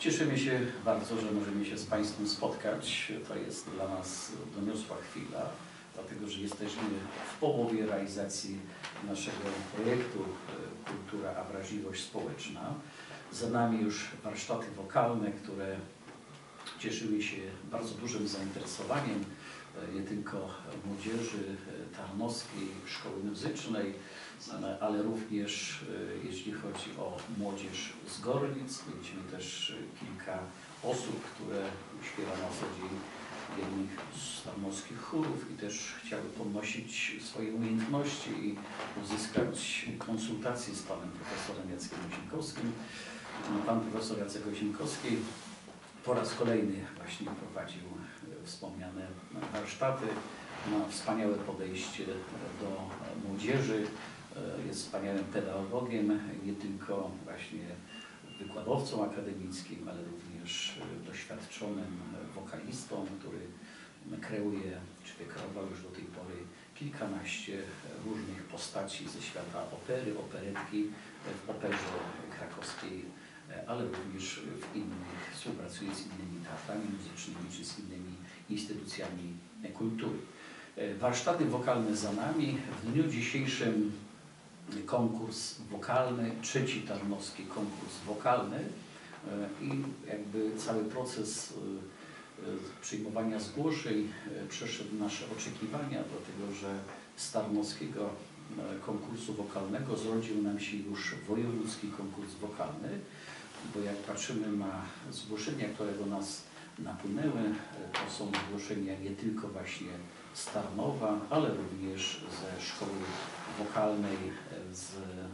Cieszymy się bardzo, że możemy się z Państwem spotkać. To jest dla nas doniosła chwila, dlatego że jesteśmy w połowie realizacji naszego projektu Kultura a wrażliwość społeczna. Za nami już warsztaty wokalne, które cieszyły się bardzo dużym zainteresowaniem nie tylko młodzieży tarnowskiej szkoły muzycznej, ale również jeśli chodzi o młodzież z Gorlic. Mieliśmy też kilka osób, które śpiewa na co dzień w jednych z tarnowskich chórów i też chciały podnosić swoje umiejętności i uzyskać konsultacje z panem profesorem Jackiem Ozimkowskim. Pan profesor Jacek Ozimkowski po raz kolejny właśnie prowadził wspomniane warsztaty. Ma wspaniałe podejście do młodzieży, jest wspaniałym pedagogiem, nie tylko właśnie wykładowcą akademickim, ale również doświadczonym wokalistą, który kreuje, czy wykreował już do tej pory kilkanaście różnych postaci ze świata opery, operetki w Operze Krakowskiej, ale również w innych, współpracuje z innymi teatrami muzycznymi czy z innymi instytucjami kultury. Warsztaty wokalne za nami. W dniu dzisiejszym konkurs wokalny, trzeci tarnowski konkurs wokalny i jakby cały proces przyjmowania zgłoszeń przeszedł nasze oczekiwania, dlatego że z tarnowskiego konkursu wokalnego zrodził nam się już wojewódzki konkurs wokalny, bo jak patrzymy na zgłoszenia, które do nas napłynęły, to są zgłoszenia nie tylko właśnie z Tarnowa, ale również ze szkoły wokalnej z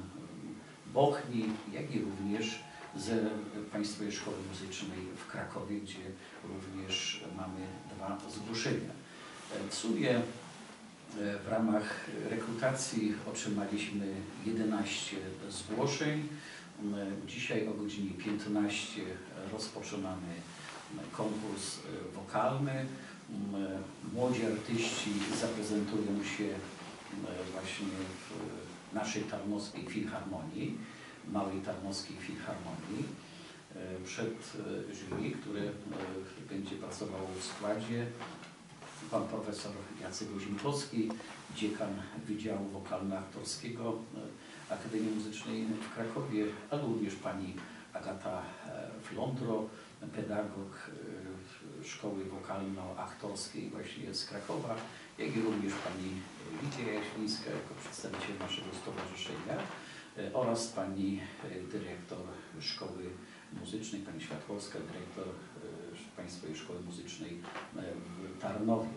Bochni, jak i również z Państwowej Szkoły Muzycznej w Krakowie, gdzie również mamy 2 zgłoszenia. W sumie w ramach rekrutacji otrzymaliśmy 11 zgłoszeń. Dzisiaj o godzinie 15 rozpoczynamy konkurs wokalny. Młodzi artyści zaprezentują się właśnie w naszej Tarnowskiej Filharmonii, Małej Tarnowskiej Filharmonii, przed jury, które będzie pracowało w składzie pan profesor Jacek Ozimkowski, dziekan Wydziału Wokalno-Aktorskiego Akademii Muzycznej w Krakowie, ale również pani Agata Flądro, pedagog Szkoły Wokalno-Aktorskiej właśnie z Krakowa, jak i również pani Lidia Jaślińska jako przedstawiciel naszego stowarzyszenia oraz pani dyrektor Szkoły Muzycznej, pani Światłowska, dyrektor Państwowej Szkoły Muzycznej w Tarnowie.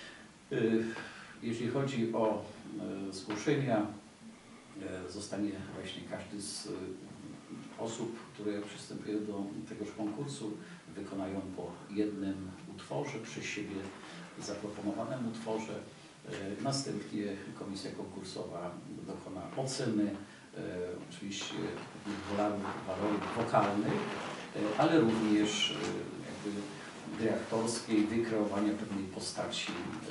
Jeśli chodzi o zgłoszenia, zostanie właśnie każdy z osób, które przystępują do tegoż konkursu, wykonają po jednym utworze, przez siebie zaproponowanym utworze. Następnie komisja konkursowa dokona oceny, oczywiście walorów wokalnych, ale również jakby dyrektorskiej, wykreowania pewnej postaci,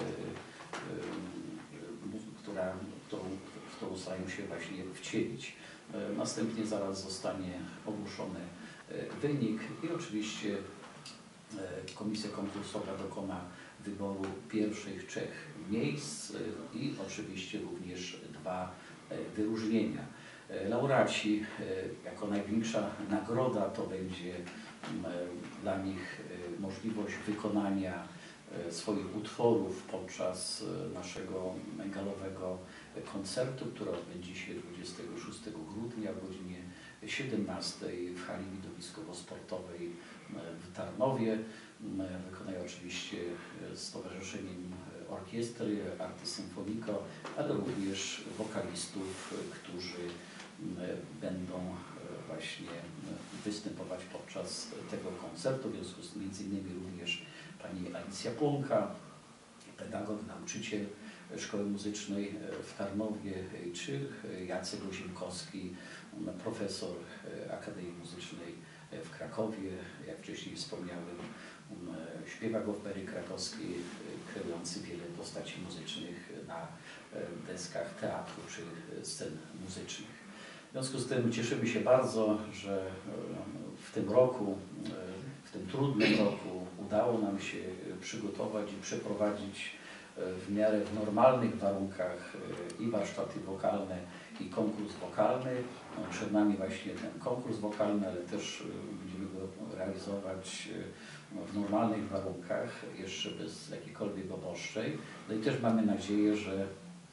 w którą starają się właśnie wcielić. Następnie zaraz zostanie ogłoszony wynik i oczywiście komisja konkursowa dokona wyboru pierwszych 3 miejsc i oczywiście również 2 wyróżnienia. Laureaci, jako największa nagroda, to będzie dla nich możliwość wykonania swoich utworów podczas naszego galowego koncertu, który odbędzie się 26 grudnia o godzinie 17 w hali widowiskowo-sportowej w Tarnowie. Wykonają oczywiście z Stowarzyszeniem Orkiestry Arty Symfonico, ale również wokalistów, którzy będą właśnie występować podczas tego koncertu. W związku z tym m.in. również pani Alicja Płonka, pedagog, nauczyciel Szkoły Muzycznej w Tarnowie, czy Jacek Ozimkowski, profesor Akademii Muzycznej w Krakowie, jak wcześniej wspomniałem, śpiewak opery krakowskiej, kreujący wiele postaci muzycznych na deskach teatru czy scen muzycznych. W związku z tym cieszymy się bardzo, że w tym roku tym trudnym roku udało nam się przygotować i przeprowadzić w miarę w normalnych warunkach i warsztaty wokalne, i konkurs wokalny. No, przed nami właśnie ten konkurs wokalny, ale też będziemy go realizować w normalnych warunkach, jeszcze bez jakiejkolwiek obostrzeń. No i też mamy nadzieję, że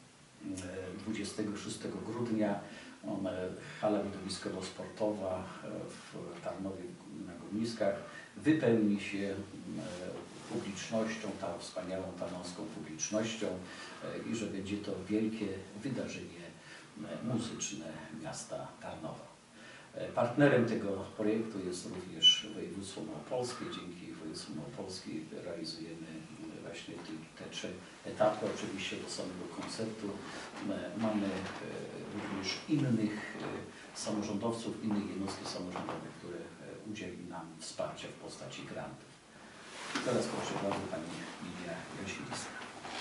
26 grudnia hala widowiskowo-sportowa w Tarnowie na Górniskach wypełni się publicznością, tą wspaniałą tarnowską publicznością i że będzie to wielkie wydarzenie muzyczne miasta Tarnowa. Partnerem tego projektu jest również województwo małopolskie. Dzięki województwu małopolskiej realizujemy właśnie te 3 etapy. Oczywiście do samego koncertu mamy również innych samorządowców, innych jednostek samorządowych, które udzieli nam wsparcia w postaci grantów. Teraz proszę bardzo Pani Lidia Jasińska.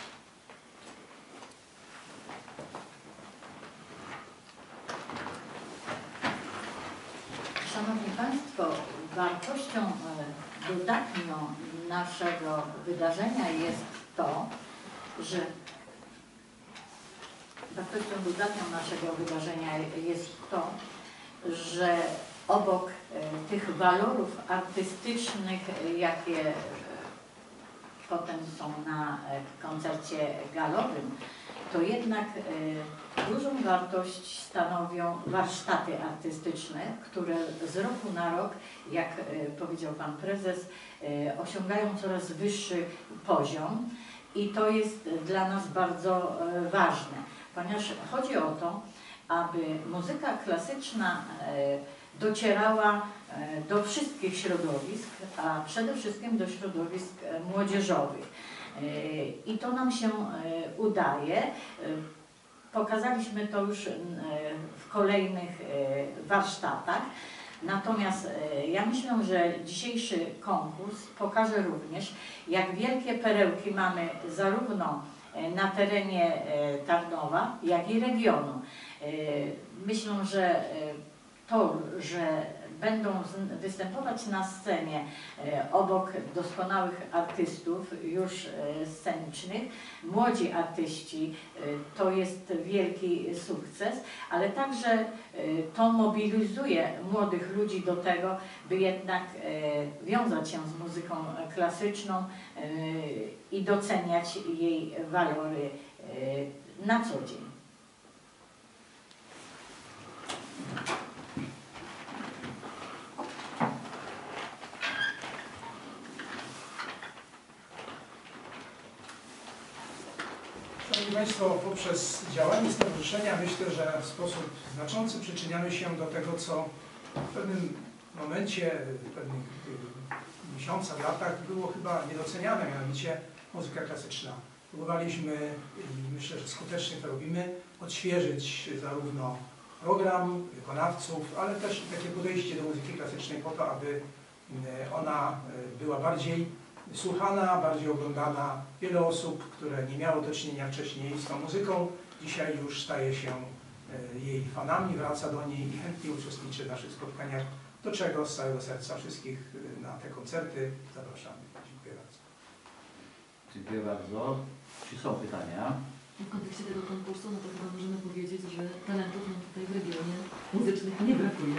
Szanowni Państwo, wartością dodatnią naszego wydarzenia jest to, że obok tych walorów artystycznych, jakie potem są na koncercie galowym, to jednak dużą wartość stanowią warsztaty artystyczne, które z roku na rok, jak powiedział Pan Prezes, osiągają coraz wyższy poziom i to jest dla nas bardzo ważne, ponieważ chodzi o to, aby muzyka klasyczna docierała do wszystkich środowisk, a przede wszystkim do środowisk młodzieżowych. I to nam się udaje. Pokazaliśmy to już w kolejnych warsztatach. Natomiast ja myślę, że dzisiejszy konkurs pokaże również, jak wielkie perełki mamy zarówno na terenie Tarnowa, jak i regionu. Myślę, że to, że będą występować na scenie obok doskonałych artystów już scenicznych, młodzi artyści, to jest wielki sukces, ale także to mobilizuje młodych ludzi do tego, by jednak wiązać się z muzyką klasyczną i doceniać jej walory na co dzień. Szanowni Państwo, poprzez działanie stowarzyszenia myślę, że w sposób znaczący przyczyniamy się do tego, co w pewnym momencie, w pewnych miesiącach, latach było chyba niedoceniane, mianowicie muzyka klasyczna. Próbowaliśmy i myślę, że skutecznie to robimy, odświeżyć zarówno program, wykonawców, ale też takie podejście do muzyki klasycznej po to, aby ona była bardziej słuchana, bardziej oglądana. Wiele osób, które nie miało do czynienia wcześniej z tą muzyką, dzisiaj już staje się jej fanami, wraca do niej i chętnie uczestniczy w naszych spotkaniach, do czego z całego serca wszystkich na te koncerty zapraszamy. Dziękuję bardzo. Dziękuję bardzo. Czy są pytania? W kontekście tego konkursu, no to chyba możemy powiedzieć, że talentów nam tutaj w regionie muzycznych nie brakuje.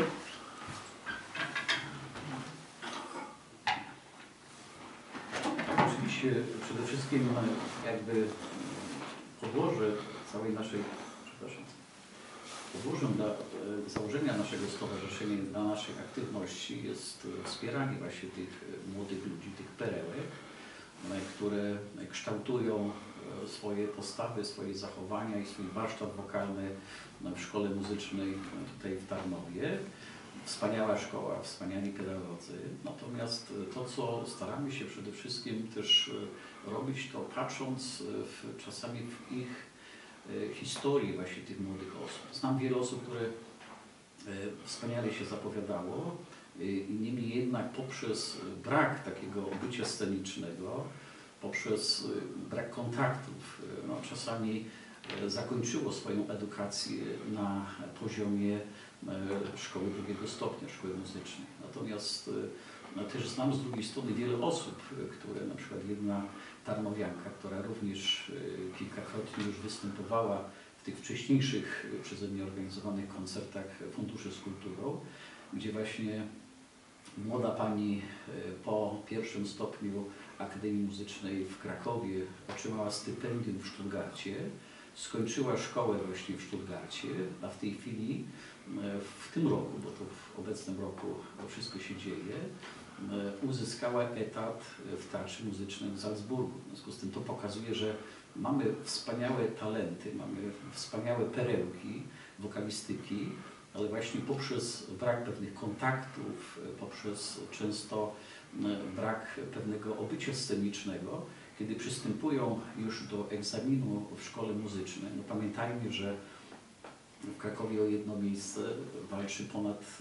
Oczywiście przede wszystkim jakby podłoże całej naszej, podłożem dla założenia naszego stowarzyszenia i dla naszych aktywności jest wspieranie właśnie tych młodych ludzi, tych perełek, które kształtują swoje postawy, swoje zachowania i swój warsztat wokalny w szkole muzycznej tutaj w Tarnowie. Wspaniała szkoła, wspaniali pedagodzy. Natomiast to, co staramy się przede wszystkim też robić, to patrząc czasami w ich historię właśnie tych młodych osób. Znam wiele osób, które wspaniale się zapowiadało, niemniej jednak poprzez brak takiego bycia scenicznego, poprzez brak kontaktów, no, czasami zakończyło swoją edukację na poziomie szkoły drugiego stopnia, szkoły muzycznej. Natomiast też znam z drugiej strony wiele osób, które na przykład jedna tarnowianka, która również kilkakrotnie już występowała w tych wcześniejszych przeze mnie organizowanych koncertach Funduszy z Kulturą, gdzie właśnie młoda pani po pierwszym stopniu Akademii Muzycznej w Krakowie otrzymała stypendium w Stuttgarcie, skończyła szkołę właśnie w Stuttgarcie, a w tej chwili, w tym roku, bo to w obecnym roku to wszystko się dzieje, uzyskała etat w Teatrze Muzycznym w Salzburgu. W związku z tym to pokazuje, że mamy wspaniałe talenty, mamy wspaniałe perełki wokalistyki, ale właśnie poprzez brak pewnych kontaktów, poprzez często brak pewnego obycia scenicznego, kiedy przystępują już do egzaminu w szkole muzycznej, no pamiętajmy, że w Krakowie o jedno miejsce walczy ponad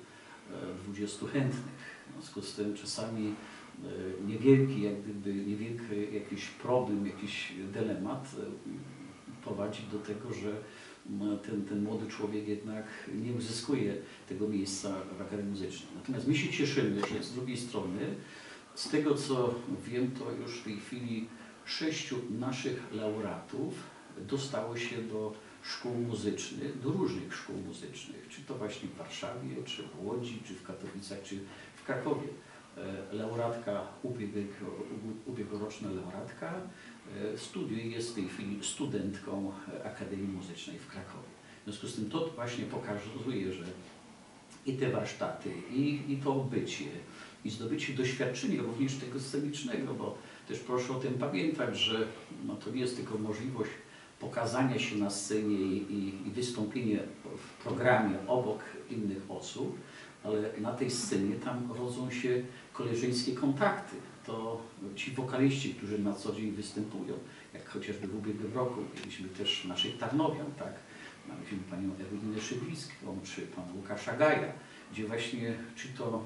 20 chętnych. W związku z tym czasami niewielki, jak gdyby, niewielki jakiś problem, jakiś dylemat prowadzi do tego, że ten młody człowiek jednak nie uzyskuje tego miejsca w Akademii Muzycznej. Natomiast my się cieszymy, że z drugiej strony, z tego co wiem, to już w tej chwili 6 naszych laureatów dostało się do szkół muzycznych, do różnych szkół muzycznych, czy to właśnie w Warszawie, czy w Łodzi, czy w Katowicach, czy w Krakowie. Laureatka, ubiegłoroczna laureatka studiuje, jest w tej chwili studentką Akademii Muzycznej w Krakowie. W związku z tym to właśnie pokazuje, że i te warsztaty, i to bycie, i zdobycie doświadczenia również tego scenicznego, bo też proszę o tym pamiętać, że no, to nie jest tylko możliwość pokazania się na scenie i wystąpienie w programie obok innych osób, ale na tej scenie tam rodzą się koleżeńskie kontakty. To ci wokaliści, którzy na co dzień występują, jak chociażby w ubiegłym roku mieliśmy też naszych Tarnowian, tak? Mieliśmy panią Ewelinę Szybliską, czy pana Łukasza Gaja, gdzie właśnie czy to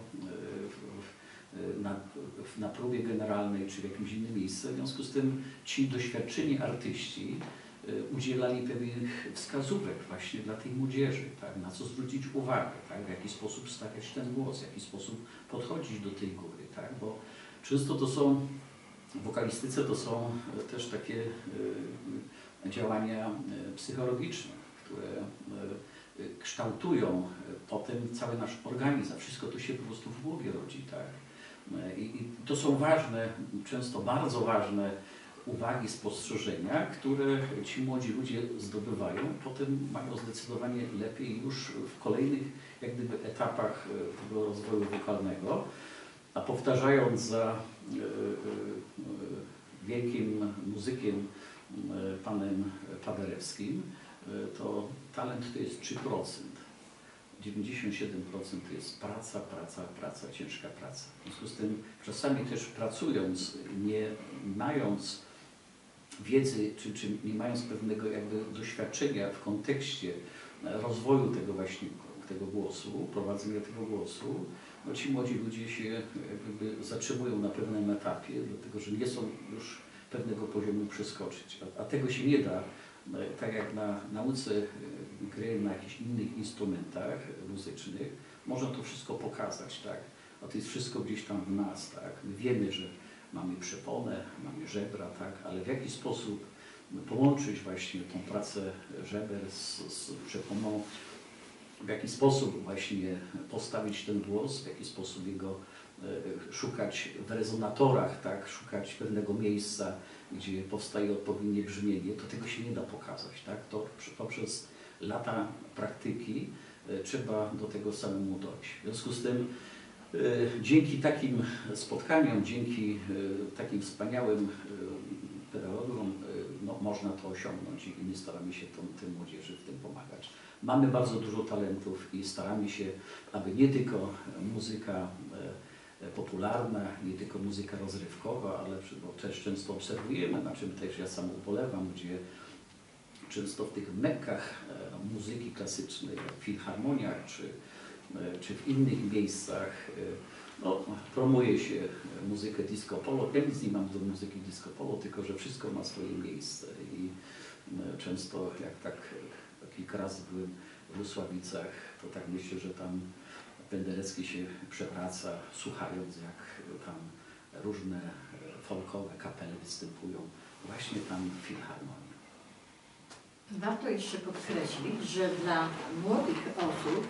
na próbie generalnej, czy w jakimś innym miejscu, w związku z tym ci doświadczeni artyści udzielali pewnych wskazówek właśnie dla tej młodzieży, tak? Na co zwrócić uwagę, tak? W jaki sposób stawiać ten głos, w jaki sposób podchodzić do tej góry, tak? Bo często to są, w wokalistyce to są też takie działania psychologiczne, które kształtują potem cały nasz organizm, a wszystko to się po prostu w głowie rodzi, tak? I to są ważne, często bardzo ważne uwagi, spostrzeżenia, które ci młodzi ludzie zdobywają, potem mają zdecydowanie lepiej już w kolejnych jak gdyby etapach tego rozwoju wokalnego, a powtarzając za wielkim muzykiem panem Paderewskim, to talent to jest 3%. 97% to jest praca, praca, praca, ciężka praca. W związku z tym czasami też pracując, nie mając wiedzy, czy nie mając pewnego jakby doświadczenia w kontekście rozwoju tego właśnie, tego głosu, prowadzenia tego głosu, no ci młodzi ludzie się jakby zatrzymują na pewnym etapie, dlatego że nie są już pewnego poziomu przeskoczyć. A tego się nie da, tak jak na nauce gry na jakichś innych instrumentach muzycznych, można to wszystko pokazać, tak? A to jest wszystko gdzieś tam w nas, tak? My wiemy, że mamy przeponę, mamy żebra, tak? Ale w jaki sposób połączyć właśnie tą pracę żeber z przeponą, w jaki sposób właśnie postawić ten głos, w jaki sposób jego szukać w rezonatorach, tak? Szukać pewnego miejsca, gdzie powstaje odpowiednie brzmienie, to tego się nie da pokazać, tak? To poprzez lata praktyki trzeba do tego samemu dojść. W związku z tym dzięki takim spotkaniom, dzięki takim wspaniałym pedagogom no, można to osiągnąć i my staramy się tym młodzieży w tym pomagać. Mamy bardzo dużo talentów i staramy się, aby nie tylko muzyka popularna, nie tylko muzyka rozrywkowa, ale bo też często obserwujemy, na czym też ja sam ubolewam, gdzie często w tych mekkach muzyki klasycznej, jak w filharmoniach czy w innych miejscach, no, promuje się muzykę disco polo. Ja nic nie mam do muzyki disco polo, tylko że wszystko ma swoje miejsce i często jak tak kilka razy byłem w Lusławicach, to tak myślę, że tam Penderecki się przewraca, słuchając jak tam różne folkowe kapele występują właśnie tam w Filharmonii. Warto jeszcze podkreślić, że dla młodych osób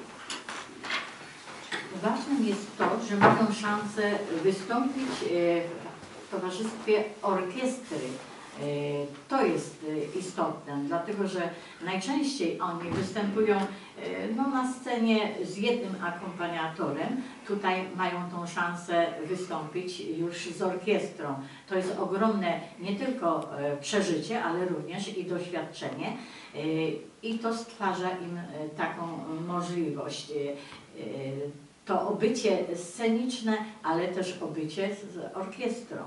ważnym jest to, że mają szansę wystąpić w towarzystwie orkiestry. To jest istotne, dlatego że najczęściej oni występują na scenie z jednym akompaniatorem. Tutaj mają tą szansę wystąpić już z orkiestrą. To jest ogromne nie tylko przeżycie, ale również i doświadczenie i to stwarza im taką możliwość. To obycie sceniczne, ale też obycie z orkiestrą.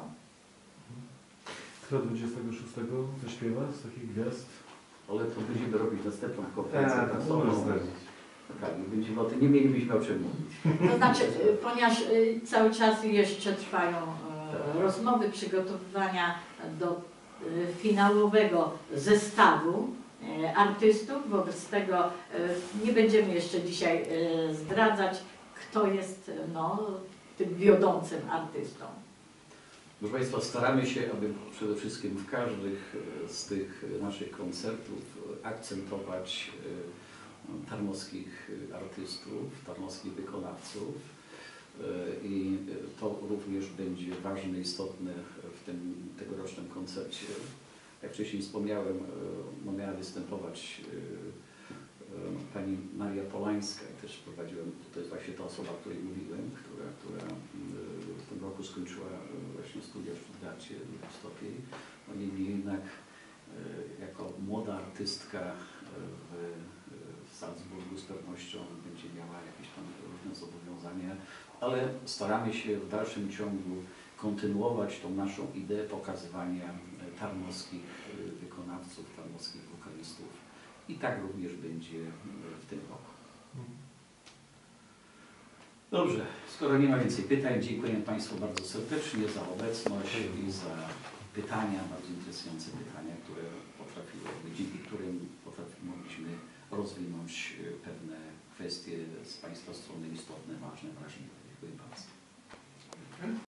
Kto 26 zaśpiewa z takich gwiazd? Ale to będziemy robić następną konferencję Tak, prasową. możesz zdradzić. Tak, będziemy o tym, nie mielibyśmy o czym mówić. To znaczy, ponieważ cały czas jeszcze trwają rozmowy, przygotowywania do finałowego zestawu artystów, wobec tego nie będziemy jeszcze dzisiaj zdradzać, kto jest tym wiodącym artystą. Proszę Państwa, staramy się, aby przede wszystkim w każdych z tych naszych koncertów akcentować tarnowskich artystów, tarnowskich wykonawców i to również będzie ważne, istotne w tym tegorocznym koncercie. Jak wcześniej wspomniałem, miała występować pani Maria Polańska i też prowadziłem, to jest właśnie ta osoba, o której mówiłem, która w tym roku skończyła właśnie studia w Stuttgarcie, drugi stopień. No niemniej jednak jako młoda artystka w Salzburgu z pewnością będzie miała jakieś tam różne zobowiązania, ale staramy się w dalszym ciągu kontynuować tą naszą ideę pokazywania tarnowskich wykonawców, tarnowskich wokalistów. I tak również będzie w tym roku. Dobrze, skoro nie ma więcej pytań, dziękuję Państwu bardzo serdecznie za obecność i za pytania, bardzo interesujące pytania, dzięki którym mogliśmy rozwinąć pewne kwestie z Państwa strony istotne, ważne, wrażliwe. Dziękuję bardzo.